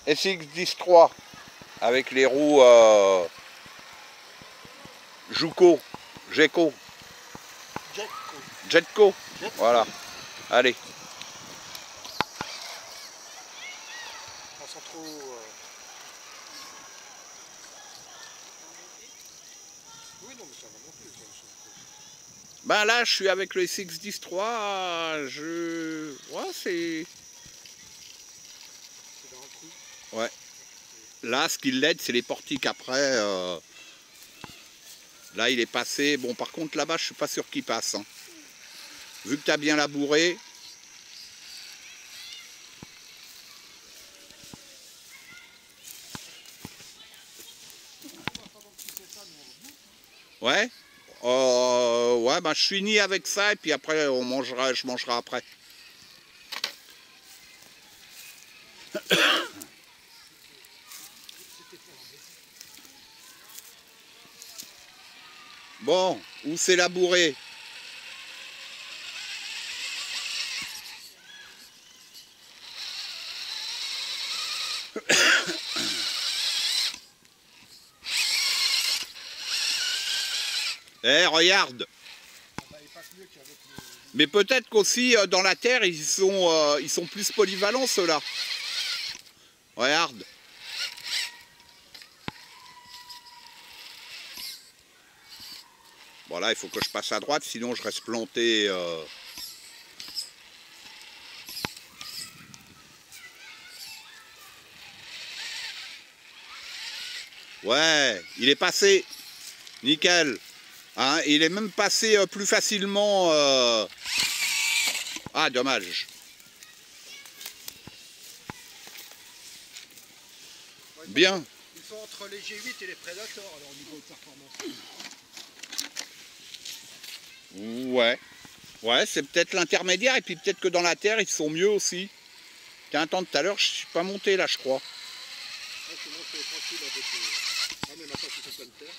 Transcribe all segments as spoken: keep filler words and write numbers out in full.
S X dix trois avec les roues euh, Juco, Jeco, Jetco. Jetco. Jetco. Voilà. Allez. On sent trop. Euh... Oui, non, mais ça va monter. Ça, ça... Ben là, je suis avec le S X dix trois. Je. Ouais, c'est. C'est dans le trou. Ouais. Là, ce qui l'aide, c'est les portiques après. Euh... Là, il est passé. Bon, par contre, là-bas, je suis pas sûr qu'il passe. Hein. Vu que tu as bien labouré. Ouais. Euh, ouais, bah, je finis avec ça et puis après, on mangera, je mangerai après. Bon, où c'est labouré? Eh, regarde. Mais peut-être qu'aussi euh, dans la terre, ils sont, euh, ils sont plus polyvalents ceux-là. Regarde. Bon là, il faut que je passe à droite, sinon je reste planté. Euh... Ouais, il est passé. Nickel. Hein, il est même passé euh, plus facilement. Euh... Ah, dommage. Ouais, Bien. Ils sont entre les G huit et les Predators alors au niveau de performance. Ouais. Ouais, c'est peut-être l'intermédiaire et puis peut-être que dans la terre, ils sont mieux aussi. Tiens, attends, tout à l'heure, je suis pas monté là, je crois. Ah, c'est monté tranquille avec les... Ah, mais maintenant, c'est plein de terre.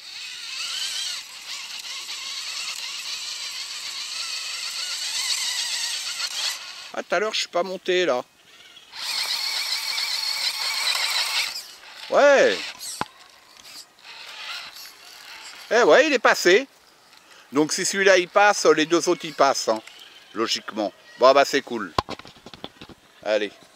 Ah, tout à l'heure, je suis pas monté là. Ouais. Eh ouais, il est passé. Donc si celui-là il passe, les deux autres ils passent, hein, logiquement. Bon bah c'est cool. Allez.